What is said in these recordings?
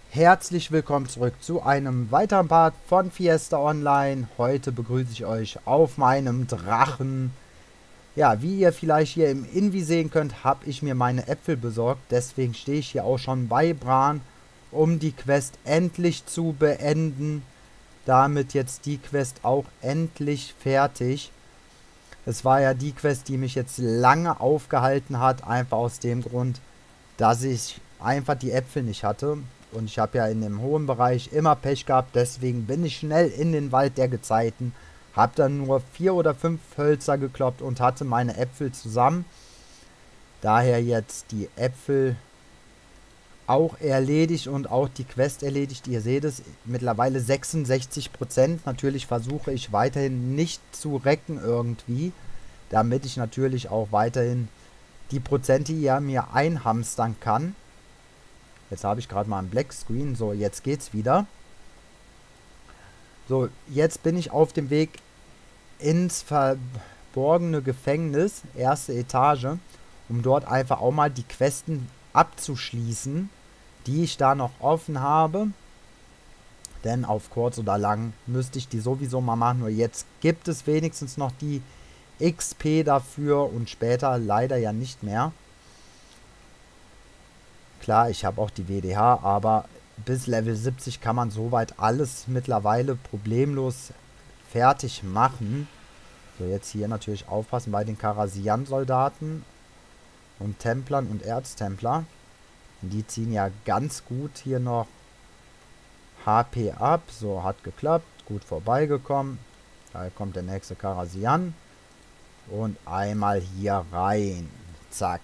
Herzlich willkommen zurück zu einem weiteren Part von Fiesta Online. Heute begrüße ich euch auf meinem Drachen. Ja, wie ihr vielleicht hier im Invi sehen könnt, habe ich mir meine Äpfel besorgt. Deswegen stehe ich hier auch schon bei Bran, um die Quest endlich zu beenden. Damit jetzt die Quest auch endlich fertig. Es war ja die Quest, die mich jetzt lange aufgehalten hat, einfach aus dem Grund, dass ich einfach die Äpfel nicht hatte. Und ich habe ja in dem hohen Bereich immer Pech gehabt, deswegen bin ich schnell in den Wald der Gezeiten, habe dann nur 4 oder 5 Hölzer gekloppt und hatte meine Äpfel zusammen. Daher jetzt die Äpfel auch erledigt und auch die Quest erledigt. Ihr seht es, mittlerweile 66%. Natürlich versuche ich weiterhin nicht zu recken irgendwie, damit ich natürlich auch weiterhin die Prozente hier mir einhamstern kann. Jetzt habe ich gerade mal einen Black Screen. So, jetzt geht's wieder. So, jetzt bin ich auf dem Weg ins verborgene Gefängnis, erste Etage, um dort einfach auch mal die Questen abzuschließen, die ich da noch offen habe. Denn auf kurz oder lang müsste ich die sowieso mal machen. Nur jetzt gibt es wenigstens noch die XP dafür und später leider ja nicht mehr. Klar, ich habe auch die WDH, aber bis Level 70 kann man soweit alles mittlerweile problemlos fertig machen. So, jetzt hier natürlich aufpassen bei den Karasian-Soldaten und Templern und Erztempler. Die ziehen ja ganz gut hier noch HP ab. So, hat geklappt. Gut vorbeigekommen. Da kommt der nächste Karasian. Und einmal hier rein. Zack.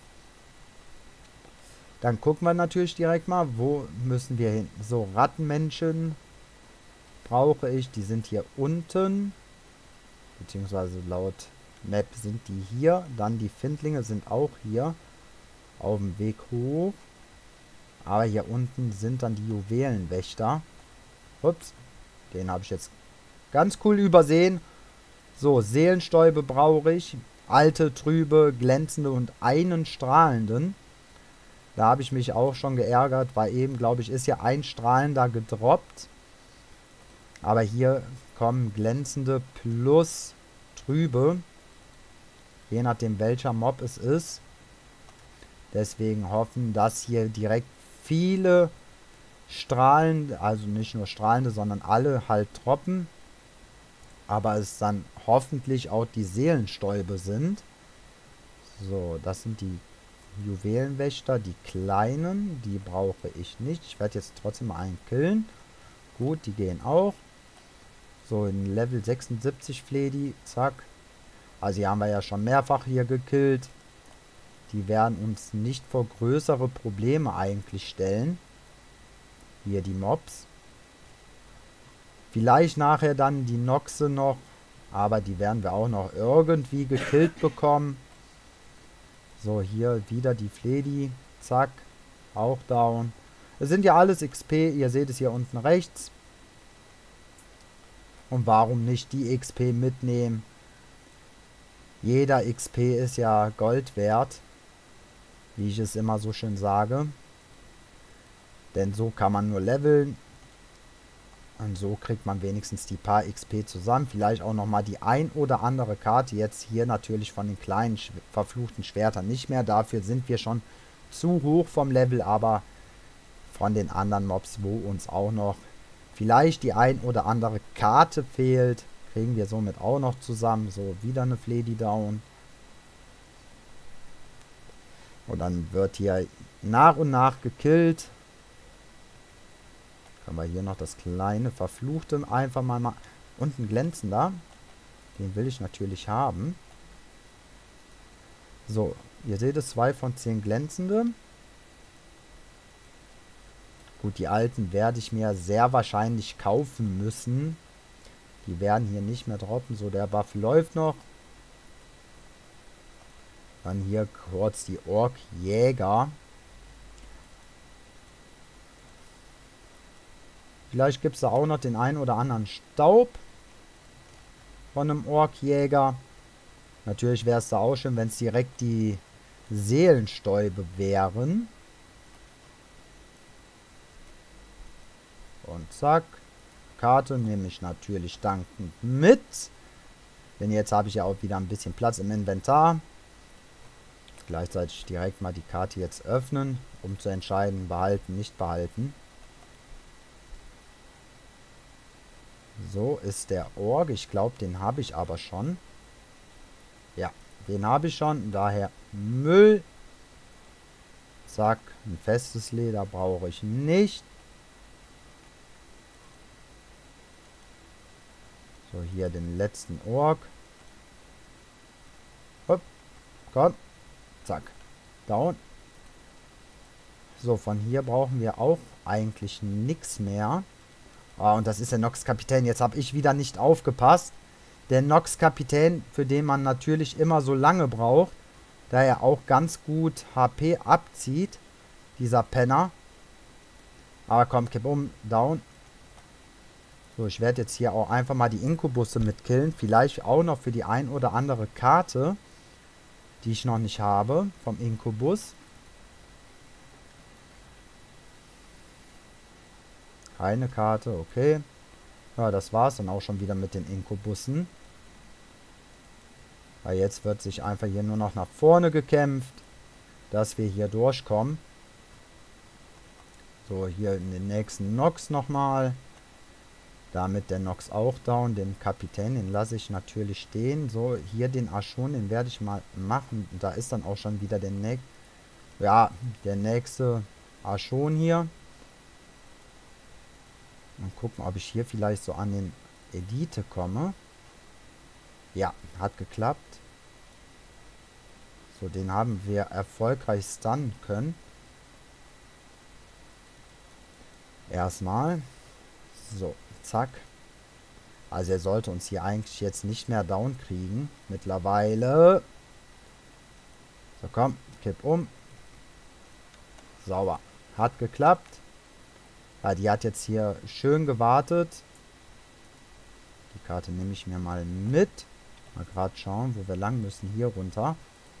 Dann gucken wir natürlich direkt mal, wo müssen wir hin. So, Rattenmenschen brauche ich. Die sind hier unten. Beziehungsweise laut Map sind die hier. Dann die Findlinge sind auch hier. Auf dem Weg hoch. Aber hier unten sind dann die Juwelenwächter. Ups. Den habe ich jetzt ganz cool übersehen. So, Seelenstäube brauche ich. Alte, trübe, glänzende und einen strahlenden. Da habe ich mich auch schon geärgert, weil eben, glaube ich, ist ja ein strahlender gedroppt. Aber hier kommen glänzende plus trübe. Je nachdem, welcher Mob es ist. Deswegen hoffen, dass hier direkt viele strahlende, also nicht nur strahlende, sondern alle halt droppen. Aber es dann hoffentlich auch die Seelenstäube sind. So, das sind die Juwelenwächter, die kleinen, die brauche ich nicht. Ich werde jetzt trotzdem mal einen killen. Gut, die gehen auch. So, in Level 76 Fledi, zack. Also die haben wir ja schon mehrfach hier gekillt. Die werden uns nicht vor größere Probleme eigentlich stellen. Hier die Mobs. Vielleicht nachher dann die Noxe noch. Aber die werden wir auch noch irgendwie gekillt bekommen. So, hier wieder die Fledi. Zack. Auch down. Es sind ja alles XP. Ihr seht es hier unten rechts. Und warum nicht die XP mitnehmen? Jeder XP ist ja Gold wert. Wie ich es immer so schön sage. Denn so kann man nur leveln. Und so kriegt man wenigstens die paar XP zusammen. Vielleicht auch nochmal die ein oder andere Karte. Jetzt hier natürlich von den kleinen verfluchten Schwertern nicht mehr. Dafür sind wir schon zu hoch vom Level. Aber von den anderen Mobs, wo uns auch noch vielleicht die ein oder andere Karte fehlt, kriegen wir somit auch noch zusammen. So, wieder eine Fledi down. Und dann wird hier nach und nach gekillt. Können wir hier noch das kleine Verfluchte einfach mal und ein glänzender. Den will ich natürlich haben. So, ihr seht es, 2 von 10 glänzende. Gut, die alten werde ich mir sehr wahrscheinlich kaufen müssen. Die werden hier nicht mehr droppen. So, der Buff läuft noch. Dann hier kurz die Ork-Jäger. Vielleicht gibt es da auch noch den einen oder anderen Staub von einem Ork-Jäger. Natürlich wäre es da auch schön, wenn es direkt die Seelenstäube wären. Und zack. Karte nehme ich natürlich dankend mit. Denn jetzt habe ich ja auch wieder ein bisschen Platz im Inventar. Gleichzeitig direkt mal die Karte jetzt öffnen, um zu entscheiden, behalten, nicht behalten. So ist der Org. Ich glaube, den habe ich aber schon. Ja, den habe ich schon. Daher Müll. Zack, ein festes Leder brauche ich nicht. So, hier den letzten Org. Hopp, komm. Zack. Down. So, von hier brauchen wir auch eigentlich nichts mehr. Ah, und das ist der Nox-Kapitän. Jetzt habe ich wieder nicht aufgepasst. Der Nox-Kapitän, für den man natürlich immer so lange braucht, da er auch ganz gut HP abzieht, dieser Penner. Aber komm, kipp um, down. So, ich werde jetzt hier auch einfach mal die Inkubusse mitkillen. Vielleicht auch noch für die ein oder andere Karte, die ich noch nicht habe, vom Inkubus. Keine Karte, okay. Ja, das war's dann auch schon wieder mit den Inkubussen. Weil jetzt wird sich einfach hier nur noch nach vorne gekämpft, dass wir hier durchkommen. So, hier in den nächsten Nox nochmal. Damit der Nox auch down. Den Kapitän, den lasse ich natürlich stehen. So, hier den Archon, den werde ich mal machen. Da ist dann auch schon wieder der nächste Archon hier. Mal gucken, ob ich hier vielleicht so an den Elite komme. Ja, hat geklappt. So, den haben wir erfolgreich stunnen können. Erstmal. So, zack. Also er sollte uns hier eigentlich jetzt nicht mehr down kriegen. Mittlerweile. So, komm, kipp um. Sauber. Hat geklappt. Ja, die hat jetzt hier schön gewartet. Die Karte nehme ich mir mal mit. Mal gerade schauen, wo wir lang müssen. Hier runter.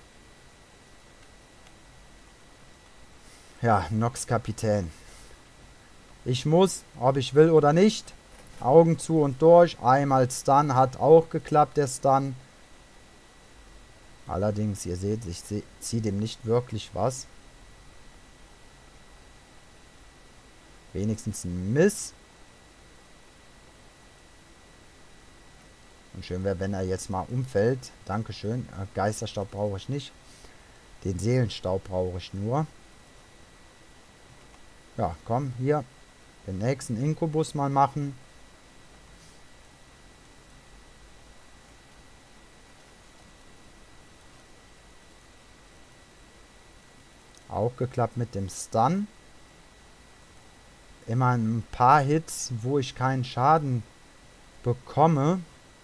Ja, Nox-Kapitän. Ich muss, ob ich will oder nicht. Augen zu und durch. Einmal Stun hat auch geklappt, der Stun. Allerdings, ihr seht, ich ziehe dem nicht wirklich was. Wenigstens ein Miss. Und schön wäre, wenn er jetzt mal umfällt. Dankeschön. Geisterstaub brauche ich nicht. Den Seelenstaub brauche ich nur. Ja, komm, hier. Den nächsten Inkubus mal machen. Auch geklappt mit dem Stun. Immer ein paar Hits, wo ich keinen Schaden bekomme.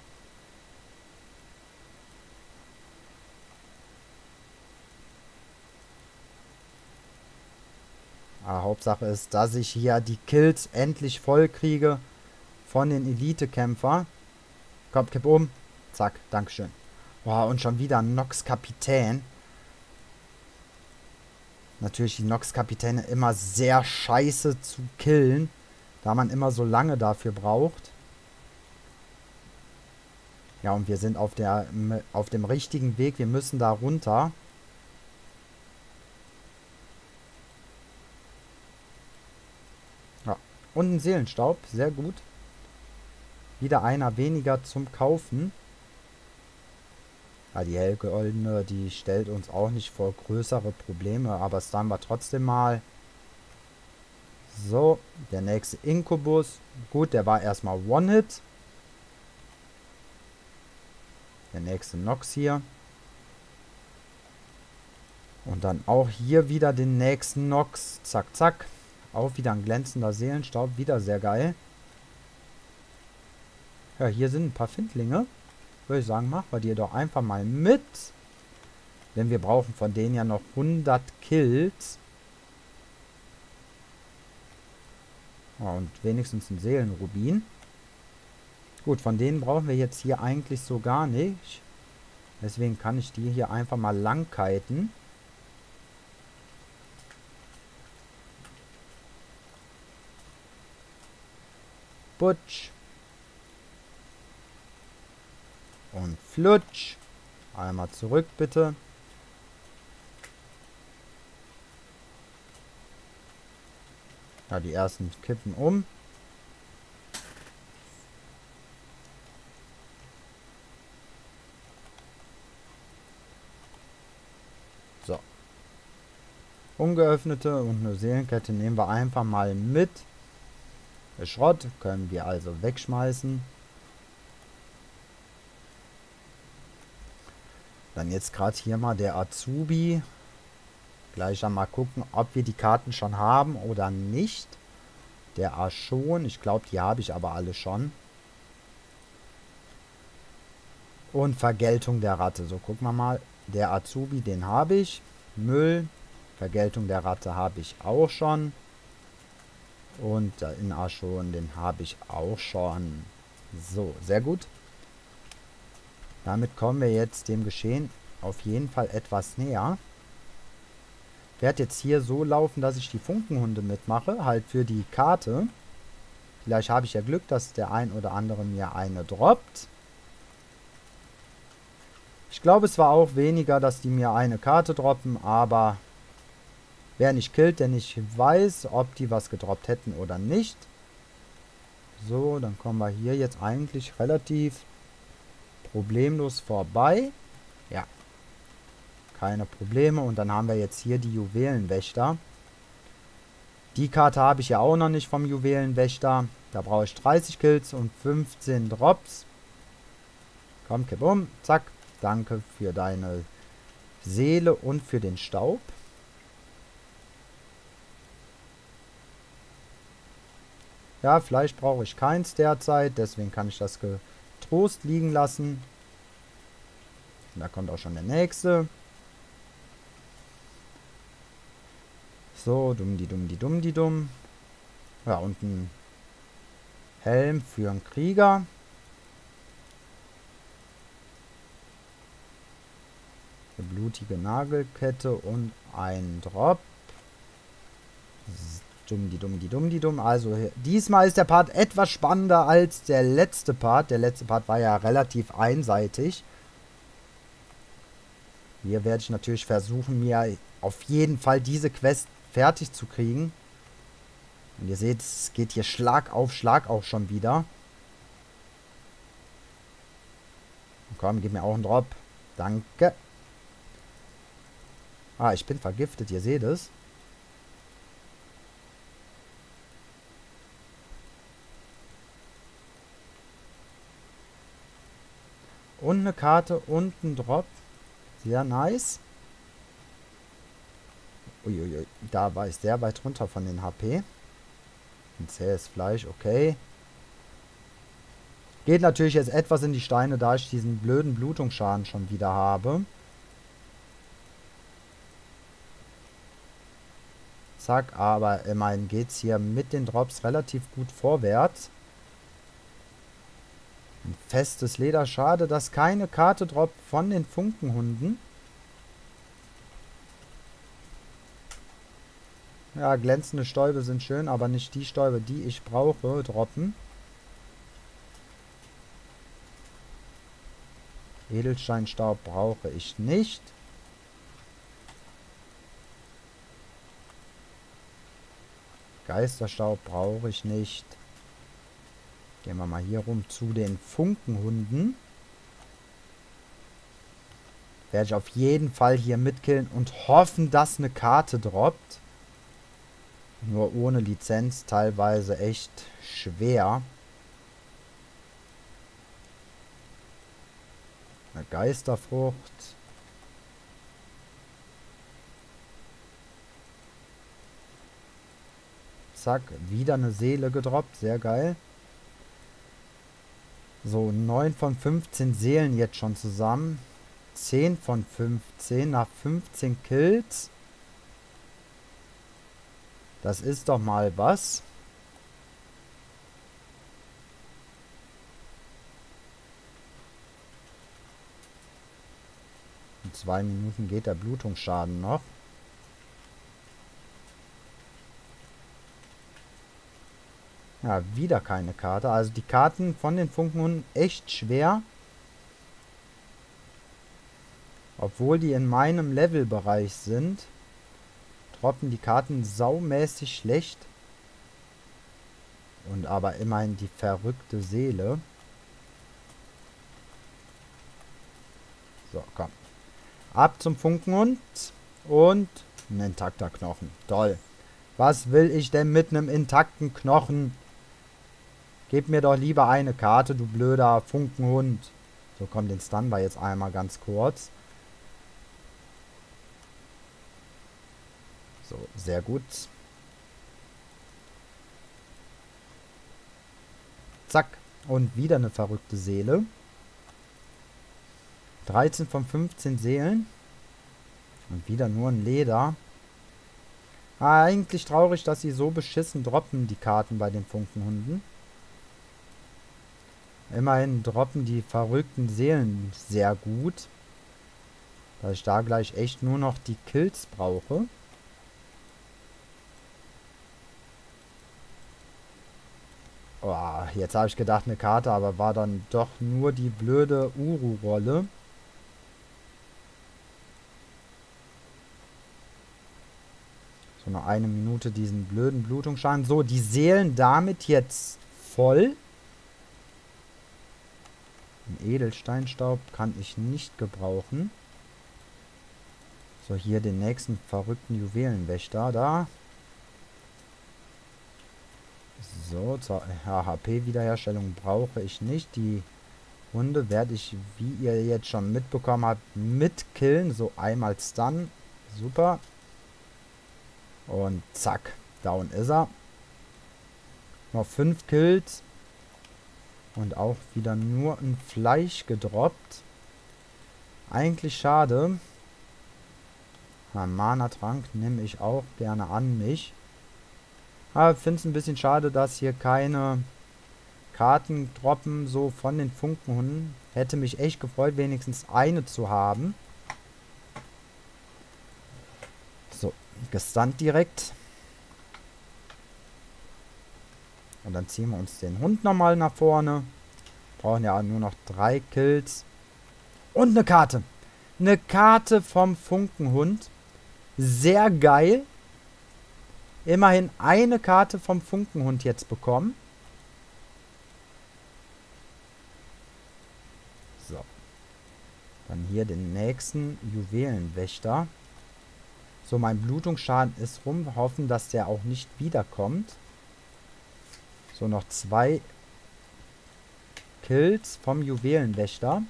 Aber Hauptsache ist, dass ich hier die Kills endlich voll kriege von den Elite-Kämpfer. Komm, kipp um. Zack, Dankeschön. Boah, und schon wieder ein Nox-Kapitän. Natürlich die Nox-Kapitäne immer sehr scheiße zu killen, da man immer so lange dafür braucht. Ja, und wir sind auf dem richtigen Weg. Wir müssen da runter. Ja, und ein Seelenstaub. Sehr gut. Wieder einer weniger zum Kaufen. Ja, die Hellgoldene, die stellt uns auch nicht vor größere Probleme, aber stunnen wir trotzdem mal. So, der nächste Inkubus. Gut, der war erstmal One-Hit. Der nächste Nox hier. Und dann auch hier wieder den nächsten Nox. Zack, zack. Auch wieder ein glänzender Seelenstaub. Wieder sehr geil. Ja, hier sind ein paar Findlinge. Würde ich sagen, machen wir die doch einfach mal mit. Denn wir brauchen von denen ja noch 100 Kills. Ja, und wenigstens ein Seelenrubin. Gut, von denen brauchen wir jetzt hier eigentlich so gar nicht. Deswegen kann ich die hier einfach mal langkiten. Butsch. Und flutsch. Einmal zurück, bitte. Ja, die ersten kippen um. So. Ungeöffnete und eine Seelenkette nehmen wir einfach mal mit. Der Schrott können wir also wegschmeißen. Dann jetzt gerade hier mal der Azubi. Gleich einmal gucken, ob wir die Karten schon haben oder nicht. Der A schon. Ich glaube, die habe ich aber alle schon. Und Vergeltung der Ratte. So, gucken wir mal. Der Azubi, den habe ich. Müll. Vergeltung der Ratte habe ich auch schon. Und in A schon, den habe ich auch schon. So, sehr gut. Damit kommen wir jetzt dem Geschehen auf jeden Fall etwas näher. Ich werde jetzt hier so laufen, dass ich die Funkenhunde mitmache, halt für die Karte. Vielleicht habe ich ja Glück, dass der ein oder andere mir eine droppt. Ich glaube, es war auch weniger, dass die mir eine Karte droppen, aber wer nicht killt, der nicht weiß, ob die was gedroppt hätten oder nicht. So, dann kommen wir hier jetzt eigentlich relativ problemlos vorbei. Ja. Keine Probleme. Und dann haben wir jetzt hier die Juwelenwächter. Die Karte habe ich ja auch noch nicht vom Juwelenwächter. Da brauche ich 30 Kills und 15 Drops. Komm, kipp um. Zack. Danke für deine Seele und für den Staub. Ja, Fleisch brauche ich keins derzeit. Deswegen kann ich das getrost liegen lassen. Da kommt auch schon der nächste. So, dumm. Ja, und ein Helm für einen Krieger. Eine blutige Nagelkette und ein Drop. Dumm. Also, diesmal ist der Part etwas spannender als der letzte Part. Der letzte Part war ja relativ einseitig. Hier werde ich natürlich versuchen, mir auf jeden Fall diese Quest fertig zu kriegen. Und ihr seht, es geht hier Schlag auf Schlag auch schon wieder. Komm, gib mir auch einen Drop. Danke. Ah, ich bin vergiftet, ihr seht es. Und eine Karte und ein Drop. Sehr nice. Uiuiui, da war ich sehr weit runter von den HP. Ein zähes Fleisch, okay. Geht natürlich jetzt etwas in die Steine, da ich diesen blöden Blutungsschaden schon wieder habe. Zack, aber immerhin geht es hier mit den Drops relativ gut vorwärts. Ein festes Leder. Schade, dass keine Karte droppt von den Funkenhunden. Ja, glänzende Stäube sind schön, aber nicht die Stäube, die ich brauche, droppen. Edelsteinstaub brauche ich nicht. Geisterstaub brauche ich nicht. Gehen wir mal hier rum zu den Funkenhunden. Werde ich auf jeden Fall hier mitkillen und hoffen, dass eine Karte droppt. Nur ohne Lizenz teilweise echt schwer. Eine Geisterfrucht. Zack, wieder eine Seele gedroppt. Sehr geil. So, 9 von 15 Seelen jetzt schon zusammen. 10 von 15 nach 15 Kills. Das ist doch mal was. In 2 Minuten geht der Blutungsschaden noch. Ja, wieder keine Karte. Also die Karten von den Funkenhunden echt schwer. Obwohl die in meinem Levelbereich sind, droppen die Karten saumäßig schlecht. Und aber immerhin die verrückte Seele. So, komm. Ab zum Funkenhund. Und ein intakter Knochen. Toll. Was will ich denn mit einem intakten Knochen? Gib mir doch lieber eine Karte, du blöder Funkenhund. So, komm, den Stun war jetzt einmal ganz kurz. So, sehr gut. Zack. Und wieder eine verrückte Seele. 13 von 15 Seelen. Und wieder nur ein Leder. Eigentlich traurig, dass sie so beschissen droppen, die Karten bei den Funkenhunden. Immerhin droppen die verrückten Seelen sehr gut. Da ich da gleich echt nur noch die Kills brauche. Oh, jetzt habe ich gedacht eine Karte, aber war dann doch nur die blöde Uru-Rolle. So, noch eine Minute diesen blöden Blutungsschaden. So, die Seelen damit jetzt voll. Einen Edelsteinstaub kann ich nicht gebrauchen. So, hier den nächsten verrückten Juwelenwächter da. So, zur HP-Wiederherstellung brauche ich nicht. Die Hunde werde ich, wie ihr jetzt schon mitbekommen habt, mitkillen. So, einmal Stun. Super. Und zack, down ist er. Noch 5 Kills. Und auch wieder nur ein Fleisch gedroppt. Eigentlich schade. Mana-Trank nehme ich auch gerne an mich. Aber ich finde es ein bisschen schade, dass hier keine Karten droppen, so von den Funkenhunden. Hätte mich echt gefreut, wenigstens eine zu haben. So, gestunt direkt. Und dann ziehen wir uns den Hund nochmal nach vorne. Brauchen ja nur noch 3 Kills. Und eine Karte. Eine Karte vom Funkenhund. Sehr geil. Immerhin eine Karte vom Funkenhund jetzt bekommen. So. Dann hier den nächsten Juwelenwächter. So, mein Blutungsschaden ist rum. Wir hoffen, dass der auch nicht wiederkommt. So, noch 2 Kills vom Juwelenwächter.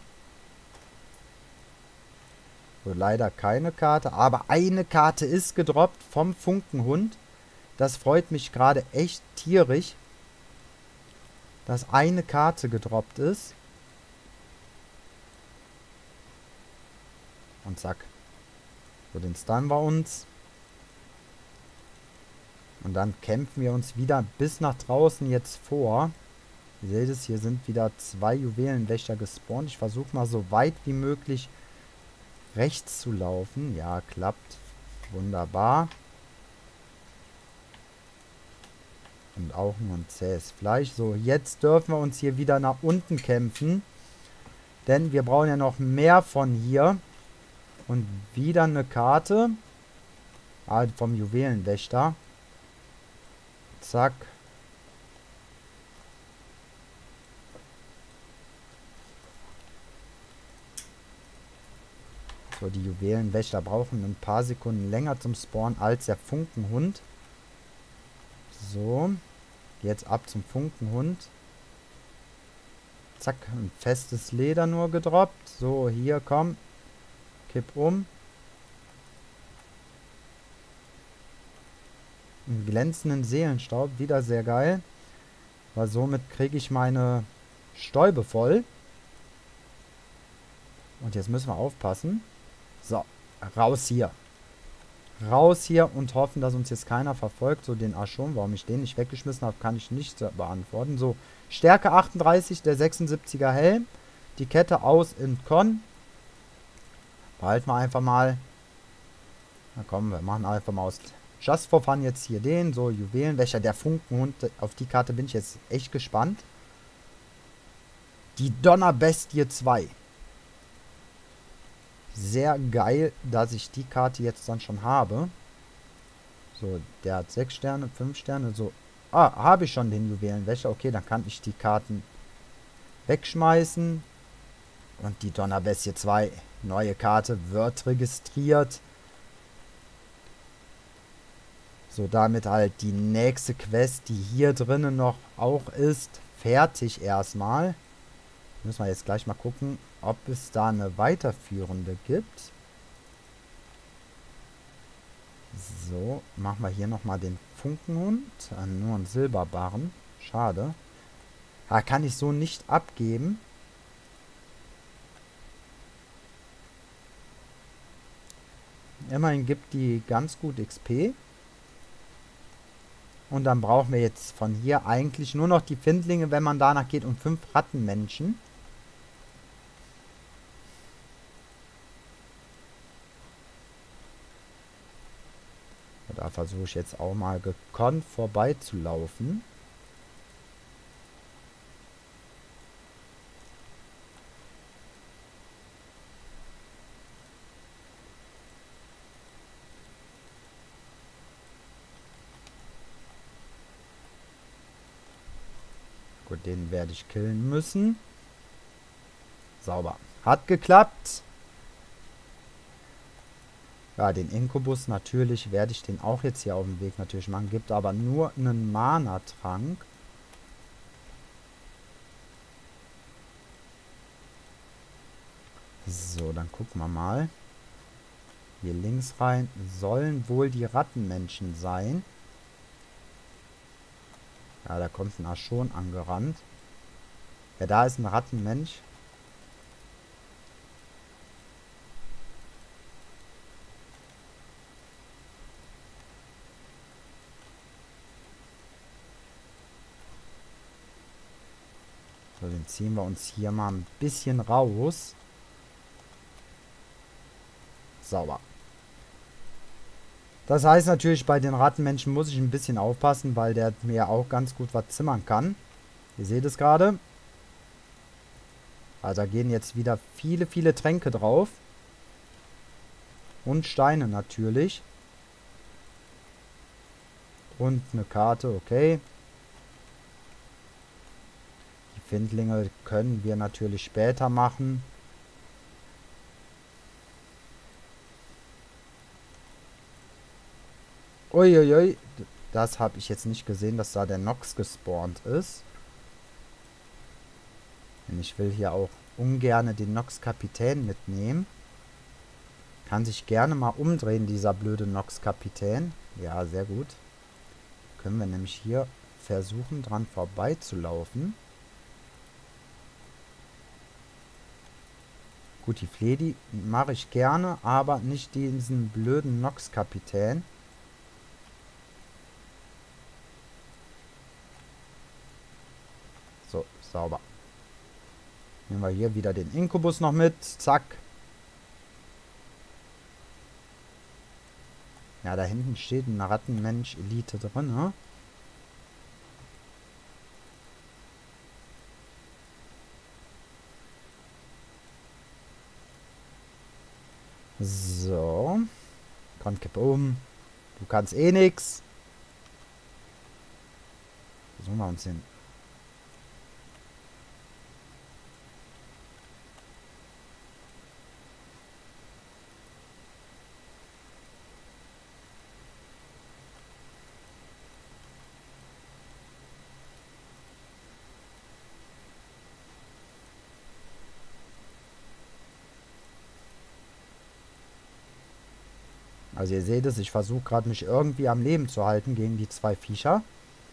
So, leider keine Karte. Aber eine Karte ist gedroppt vom Funkenhund. Das freut mich gerade echt tierisch, dass eine Karte gedroppt ist. Und zack. So, den Stun bei uns. Und dann kämpfen wir uns wieder bis nach draußen jetzt vor. Ihr seht es, hier sind wieder 2 Juwelenwächter gespawnt. Ich versuche mal so weit wie möglich rechts zu laufen. Ja, klappt. Wunderbar. Und auch nur ein zähes Fleisch. So, jetzt dürfen wir uns hier wieder nach unten kämpfen. Denn wir brauchen ja noch mehr von hier. Und wieder eine Karte. Vom Juwelenwächter. Zack. So, die Juwelenwächter brauchen ein paar Sekunden länger zum Spawn als der Funkenhund. So. Jetzt ab zum Funkenhund. Zack, ein festes Leder nur gedroppt. So, hier, komm. Kipp um. Einen glänzenden Seelenstaub. Wieder sehr geil. Weil somit kriege ich meine Stäube voll. Und jetzt müssen wir aufpassen. So, raus hier. Raus hier und hoffen, dass uns jetzt keiner verfolgt. So, den Archon, warum ich den nicht weggeschmissen habe, kann ich nicht beantworten. So, Stärke 38, der 76er Helm. Die Kette aus in Con. Behalten wir einfach mal. Na komm, wir machen einfach mal aus just for fun jetzt hier den. So, Juwelenwächter, der Funkenhund. Auf die Karte bin ich jetzt echt gespannt. Die Donnerbestie 2. Sehr geil, dass ich die Karte jetzt dann schon habe. So, der hat 6 Sterne, 5 Sterne, so. Ah, habe ich schon den Juwelenwächter. Okay, dann kann ich die Karten wegschmeißen. Und die Donnerbestie 2, neue Karte, wird registriert. So, damit halt die nächste Quest, die hier drinnen noch auch ist, fertig erstmal. Müssen wir jetzt gleich mal gucken, ob es da eine weiterführende gibt. So, machen wir hier nochmal den Funkenhund. Nur einen Silberbarren. Schade. Kann ich so nicht abgeben. Immerhin gibt die ganz gut XP. Und dann brauchen wir jetzt von hier eigentlich nur noch die Findlinge, wenn man danach geht, und 5 Rattenmenschen. Da versuche ich jetzt auch mal gekonnt vorbeizulaufen. Gut, den werde ich killen müssen. Sauber. Hat geklappt. Ja, den Inkubus natürlich werde ich den auch jetzt hier auf dem Weg natürlich machen. Gibt aber nur einen Mana-Trank. So, dann gucken wir mal. Hier links rein sollen wohl die Rattenmenschen sein. Ja, da kommt ein Archon angerannt. Ja, da ist ein Rattenmensch. So, den ziehen wir uns hier mal ein bisschen raus. Sauber. Das heißt natürlich, bei den Rattenmenschen muss ich ein bisschen aufpassen, weil der mir auch ganz gut was zimmern kann. Ihr seht es gerade. Also da gehen jetzt wieder viele, viele Tränke drauf. Und Steine natürlich. Und eine Karte, okay. Die Findlinge können wir natürlich später machen. Uiuiui, das habe ich jetzt nicht gesehen, dass da der Nox gespawnt ist. Denn ich will hier auch ungern den Nox-Kapitän mitnehmen. Kann sich gerne mal umdrehen, dieser blöde Nox-Kapitän. Ja, sehr gut. Können wir nämlich hier versuchen, dran vorbeizulaufen. Gut, die Fledi mache ich gerne, aber nicht diesen blöden Nox-Kapitän. So, sauber. Nehmen wir hier wieder den Inkubus noch mit. Zack. Ja, da hinten steht ein Rattenmensch-Elite drin, ne? So. Komm, kipp um. Du kannst eh nix. Versuchen wir uns hin. Also ihr seht es, ich versuche gerade mich irgendwie am Leben zu halten gegen die 2 Viecher.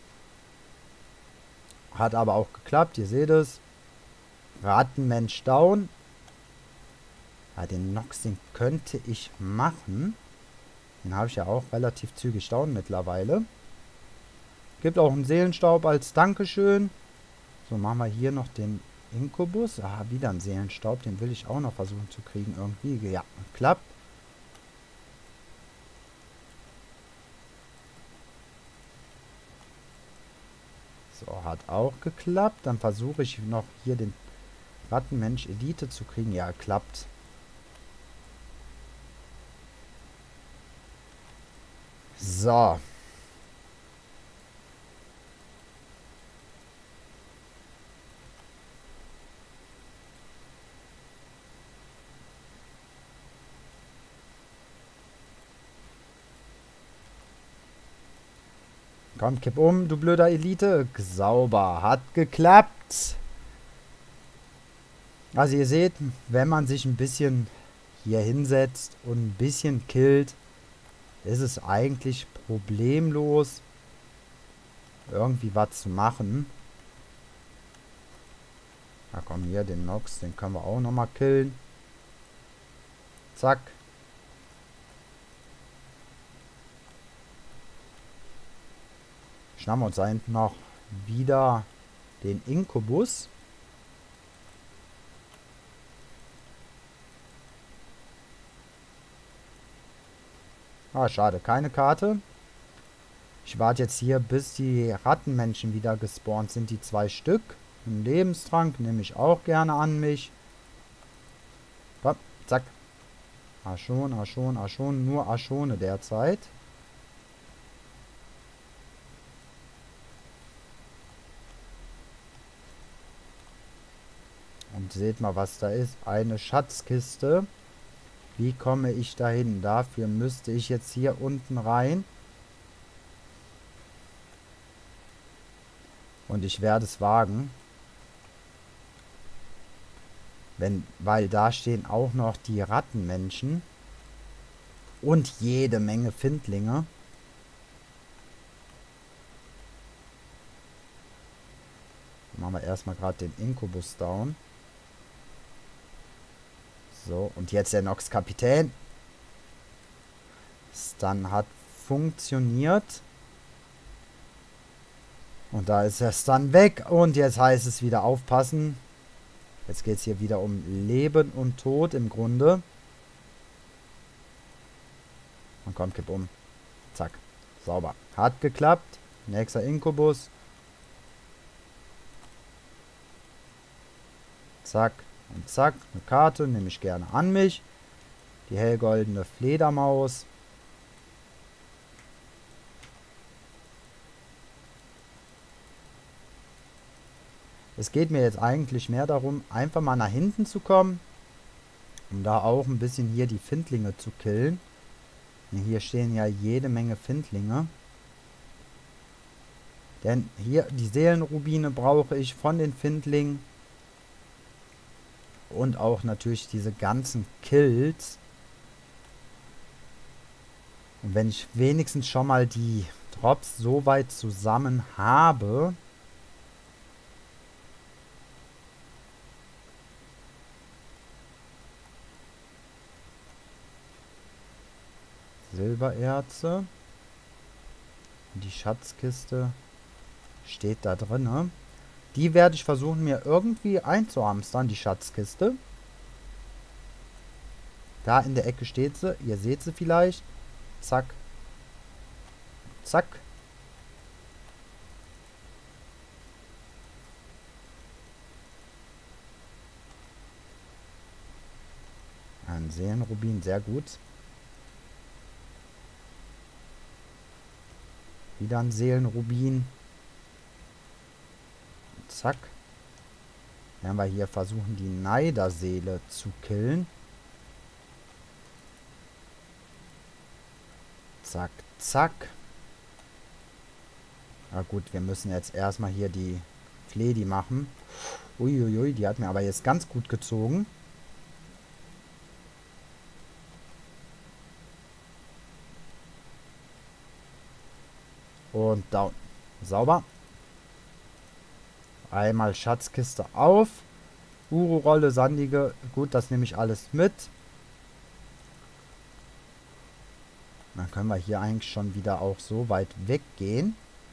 Hat aber auch geklappt, ihr seht es. Rattenmensch down. Ja, den Nox, den könnte ich machen. Den habe ich ja auch relativ zügig down mittlerweile. Gibt auch einen Seelenstaub als Dankeschön. So, machen wir hier noch den Inkubus. Ah, wieder ein Seelenstaub. Den will ich auch noch versuchen zu kriegen irgendwie. Ja, klappt. So, hat auch geklappt. Dann versuche ich noch hier den Rattenmensch Elite zu kriegen. Ja, klappt. So. Komm, kipp um, du blöder Elite. Sauber. Hat geklappt. Also ihr seht, wenn man sich ein bisschen hier hinsetzt und ein bisschen killt, ist es eigentlich problemlos, irgendwie was zu machen. Na komm, hier, den Nox, den können wir auch nochmal killen. Zack. Schnappen wir uns da hinten noch wieder den Inkubus. Ah, schade, keine Karte. Ich warte jetzt hier, bis die Rattenmenschen wieder gespawnt sind, die 2 Stück. Einen Lebenstrank nehme ich auch gerne an mich. Komm, zack. Archon, Archon, Archon. Nur Archone derzeit. Und seht mal, was da ist. Eine Schatzkiste. Wie komme ich dahin? Dafür müsste ich jetzt hier unten rein. Und ich werde es wagen. Weil da stehen auch noch die Rattenmenschen. Und jede Menge Findlinge. Machen wir erstmal gerade den Inkubus down. So, und jetzt der Nox-Kapitän. Stun hat funktioniert. Und da ist der Stun weg. Und jetzt heißt es wieder aufpassen. Jetzt geht es hier wieder um Leben und Tod im Grunde. Und komm, kipp um. Zack. Sauber. Hat geklappt. Nächster Inkubus. Zack. Und zack. Eine Karte. Nehme ich gerne an mich. Die hellgoldene Fledermaus. Es geht mir jetzt eigentlich mehr darum, einfach mal nach hinten zu kommen. Um da auch ein bisschen hier die Findlinge zu killen. Hier stehen ja jede Menge Findlinge. Denn hier die Seelenrubine brauche ich von den Findlingen. Und auch natürlich diese ganzen Kills. Und wenn ich wenigstens schon mal die Drops so weit zusammen habe. Silbererze. Die Schatzkiste steht da drinne. Die werde ich versuchen, mir irgendwie einzuhamstern, die Schatzkiste. Da in der Ecke steht sie. Ihr seht sie vielleicht. Zack. Zack. Ein Seelenrubin, sehr gut. Wieder ein Seelenrubin. Zack. Werden wir hier versuchen, die Neiderseele zu killen. Zack, zack. Na gut, wir müssen jetzt erstmal hier die Fledi machen. Uiuiui, die hat mir aber jetzt ganz gut gezogen. Und down. Sauber. Einmal Schatzkiste auf. Uru-Rolle, sandige. Gut, das nehme ich alles mit. Dann können wir hier eigentlich schon wieder auch so weit weggehen.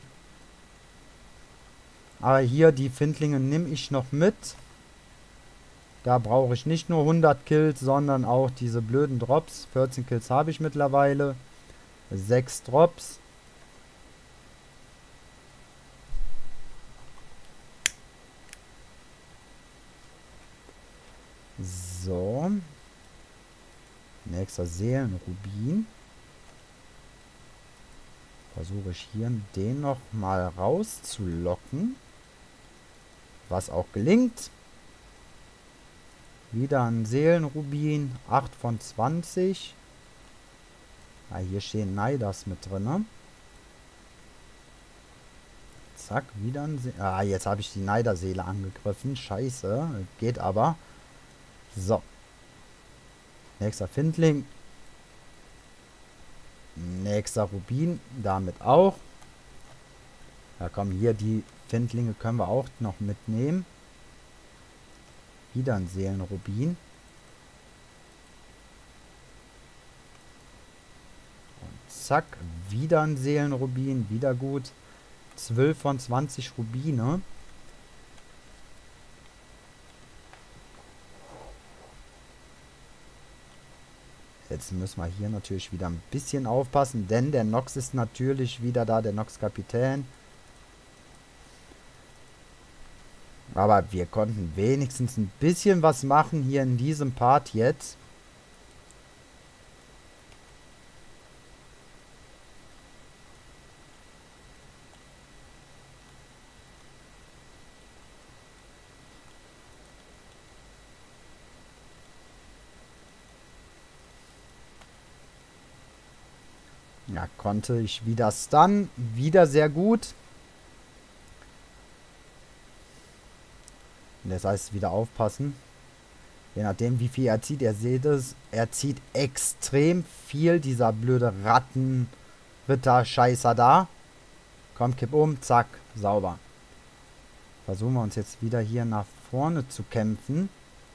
Aber hier die Findlinge nehme ich noch mit. Da brauche ich nicht nur 100 Kills, sondern auch diese blöden Drops. 14 Kills habe ich mittlerweile. 6 Drops. So. Nächster Seelenrubin. Versuche ich hier den noch mal rauszulocken. Was auch gelingt. Wieder ein Seelenrubin. 8 von 20. Ah, hier stehen Neidas mit drin. Zack, wieder ein Ah, jetzt habe ich die Neiderseele angegriffen. Scheiße. Geht aber. So. Nächster Findling. Nächster Rubin. Damit auch. Ja, komm, hier die Findlinge können wir auch noch mitnehmen. Wieder ein Seelenrubin. Und zack, wieder ein Seelenrubin. Wieder gut. 12 von 20 Rubine. Jetzt müssen wir hier natürlich wieder ein bisschen aufpassen, denn der Nox ist natürlich wieder da, der Nox-Kapitän. Aber wir konnten wenigstens ein bisschen was machen hier in diesem Part jetzt. Ja, konnte ich wieder stunnen. Wieder sehr gut. Und das heißt, wieder aufpassen. Je nachdem, wie viel er zieht. Ihr seht es, er zieht extrem viel. Dieser blöde Rattenritter-Scheißer da. Komm, kipp um. Zack. Sauber. Versuchen wir uns jetzt wieder hier nach vorne zu kämpfen.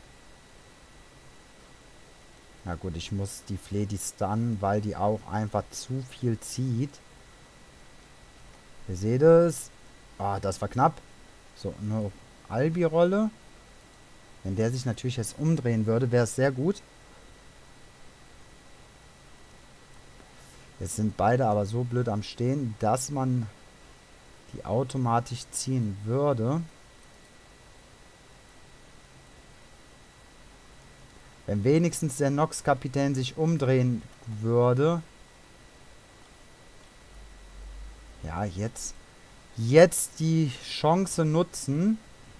Na gut, ich muss die Fledi stunnen, weil die auch einfach zu viel zieht. Ihr seht es. Ah, das war knapp. So, eine Albi-Rolle. Wenn der sich natürlich jetzt umdrehen würde, wäre es sehr gut. Jetzt sind beide aber so blöd am Stehen, dass man die automatisch ziehen würde. Wenn wenigstens der Nox-Kapitän sich umdrehen würde. Ja, jetzt die Chance nutzen.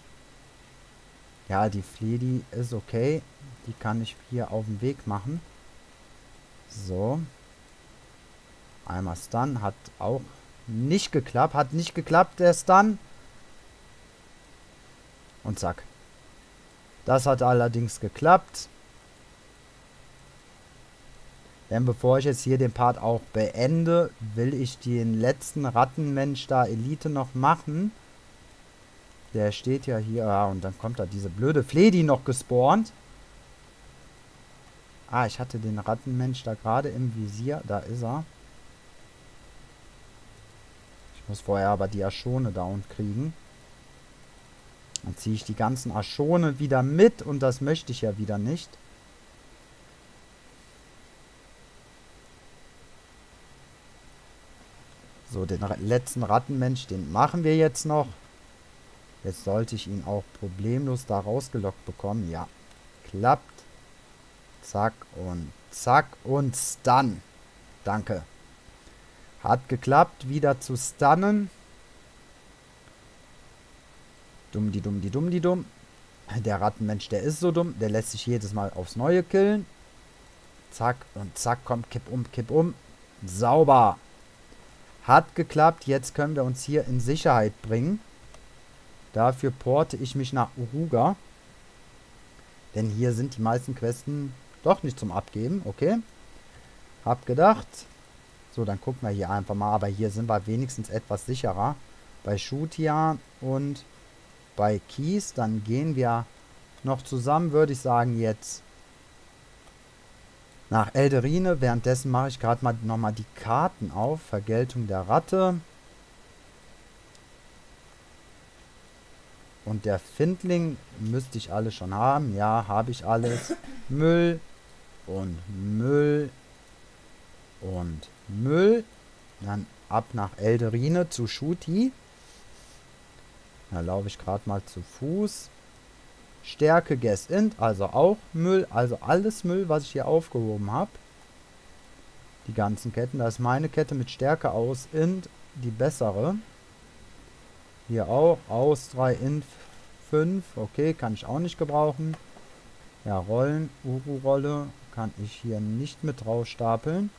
Ja, die Fledi ist okay. Die kann ich hier auf den Weg machen. So. Einmal Stun. Hat auch nicht geklappt. Hat nicht geklappt, der Stun. Und zack. Das hat allerdings geklappt. Denn bevor ich jetzt hier den Part auch beende, will ich den letzten Rattenmensch da Elite noch machen. Der steht ja hier. Ah, und dann kommt da diese blöde Fledi noch gespawnt. Ah, ich hatte den Rattenmensch da gerade im Visier. Da ist er. Ich muss vorher aber die Aschone down kriegen. Dann ziehe ich die ganzen Aschone wieder mit. Und das möchte ich ja wieder nicht. So, den letzten Rattenmensch, den machen wir jetzt noch. Jetzt sollte ich ihn auch problemlos da rausgelockt bekommen. Ja, klappt. Zack und Stun. Danke. Hat geklappt, wieder zu stunnen. Dumm. Der Rattenmensch, der ist so dumm. Der lässt sich jedes Mal aufs Neue killen. Zack und zack, kommt, kipp um. Sauber. Hat geklappt. Jetzt können wir uns hier in Sicherheit bringen. Dafür porte ich mich nach Uruga. Denn hier sind die meisten Questen doch nicht zum Abgeben. Okay. Hab gedacht. So, dann gucken wir hier einfach mal. Aber hier sind wir wenigstens etwas sicherer. Bei Shutia und bei Kies. Dann gehen wir noch zusammen, würde ich sagen, jetzt nach Elderine. Währenddessen mache ich gerade mal nochmal die Karten auf. Vergeltung der Ratte. Und der Findling müsste ich alle schon haben. Ja, habe ich alles. Müll und Müll und Müll. Dann ab nach Elderine zu Shuti. Da laufe ich gerade mal zu Fuß. Stärke Guest Int, also auch Müll, also alles Müll, was ich hier aufgehoben habe. Die ganzen Ketten, da ist meine Kette mit Stärke aus Int die bessere. Hier auch, aus 3 Int 5, okay, kann ich auch nicht gebrauchen. Ja, Rollen, Uru-Rolle kann ich hier nicht mit drauf stapeln.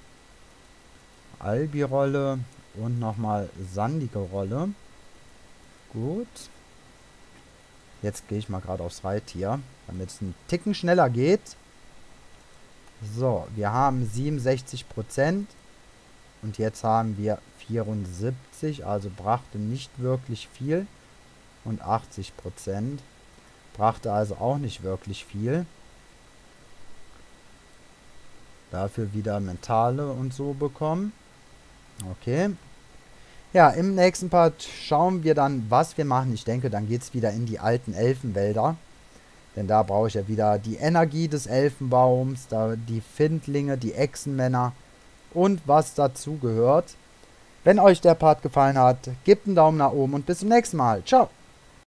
Albi-Rolle und nochmal sandige Rolle. Gut. Jetzt gehe ich mal gerade aufs Reittier, damit es einen Ticken schneller geht. So, wir haben 67% und jetzt haben wir 74, also brachte nicht wirklich viel. Und 80% brachte also auch nicht wirklich viel. Dafür wieder mentale und so bekommen. Okay. Ja, im nächsten Part schauen wir dann, was wir machen. Ich denke, dann geht es wieder in die alten Elfenwälder. Denn da brauche ich ja wieder die Energie des Elfenbaums, da die Findlinge, die Echsenmänner und was dazu gehört. Wenn euch der Part gefallen hat, gebt einen Daumen nach oben und bis zum nächsten Mal. Ciao!